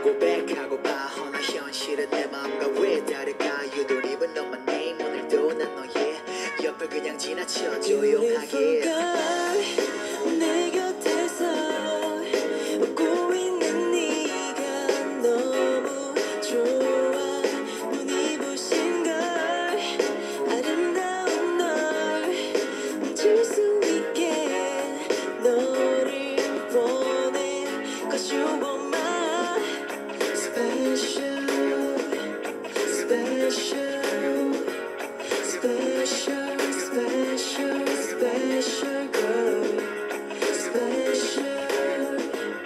고백하고 봐 허나 현실은 내 맘과 왜 다를까 You don't even know my name 오늘도 난 너의 옆을 그냥 지나쳐 조용하게 내 곁에서 웃고 있는 네가 너무 좋아 눈이 부신 걸 아름다운 널 훔칠 수 있게 너를 원해 Cause you are my special special special special special girl special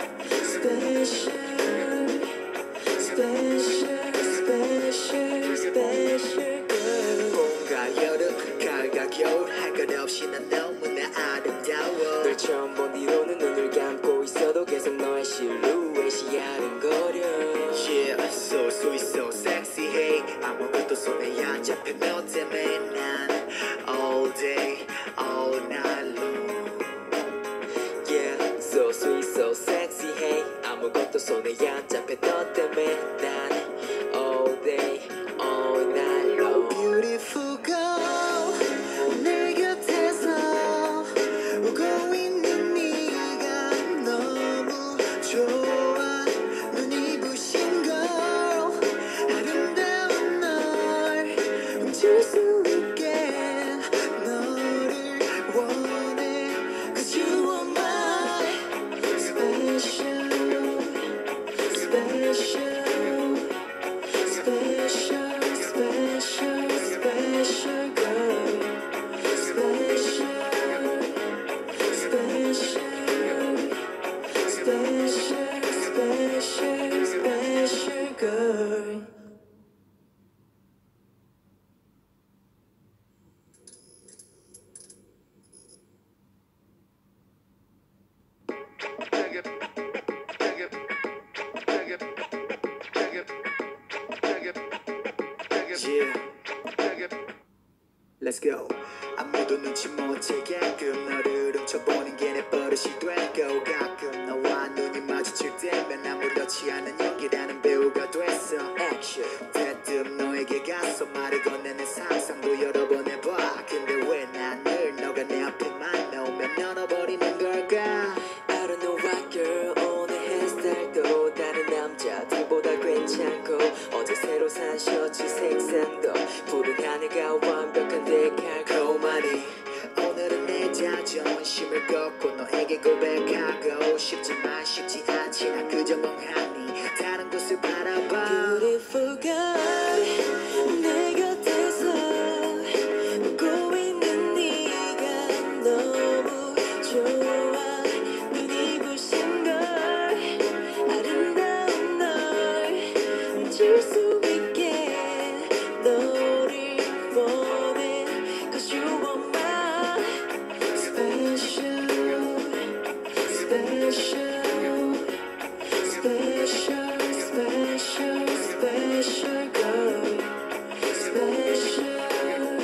special special special special girl 봄과 여름 가을과 겨울 할 것 없이 난 너무나 아름다워 널 처음 본 뒤로는 눈을 감고 있어도 계속 너의 실루엣이 아른거려 Yeah so sweet so sexy hey 아무것도 손에 안 잡혀 너 때문에 난 all day all night long Yeah so sweet so sexy hey 아무것도 손에 안 잡혀 너 때문에 난 all day all night long Beautiful girl 내 곁에서 웃고 있는 네가 너무 좋아 눈이 부신 걸 아름다운 널 훔칠 수 있게 너를 원해 Cause you are my special special special special special girl special special special special special girl Yeah Let's go 아무도 눈치 못 채게끔 너를 훔쳐보는 게 내 버릇이 되고 가끔 너와 눈이 마주칠 때면 아무렇지 않은 연기라는 배우가 됐어 Action 대뜸 너에게 가서 말을 건네는 상상도 여러 번 해봐 근데 왜 난 늘 너가 내 앞에만 나오면 열어버리는 걸까 I don't know why girl 오늘 헤어스타일도 다른 남자들보다 괜찮고 어제 새로 산 셔츠 색상도 푸른 하늘과 완벽한데 달콤하니 오늘은 내 자존심을 꺾고 너에게 고백하고 싶지만 쉽지 않지 나 그저 멍하니 다른 곳을 바라봐 Beautiful girl 내 곁에서 웃고 있는 네가 너무 좋아 눈이 부신 걸 아름다운 널 훔칠 수 있게 너를 원해 Cause you are my special special special special special girl special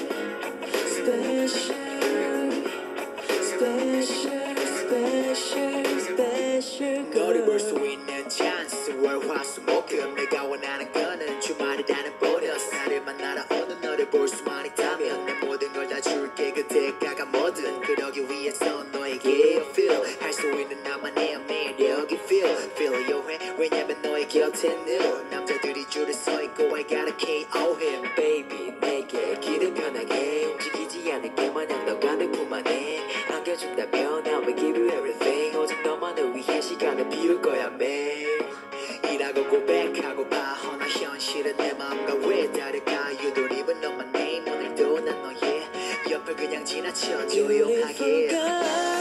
special special special special 너를 볼 수 girl 있는 찬스 월화수목금 내가 원하는 거는 주말이라는 보너스 나를 만나러 오는 너를 볼 수만 있다면 내 모든 걸 다 줄게 그때가가 뭐든 그러기 위해서 너에게 feel 할 수 있는 나만의 매력이 feel 요해 왜냐면 너의 곁에 늘 남자들이 줄을 서 있고 I gotta KO him Baby 내게 길을 편하게 움직이지 않을게 마냥 너가 내 품 안에 안겨준다면 I will give you everything 오직 너만을 위해 시간을 비울 거야 매일 이라고 고백하고 봐 허나 현실은 내 맘과 왜 다를까 You don't even know my name 오늘도 난 너의 옆을 그냥 지나쳐 Beautiful 조용하게 girl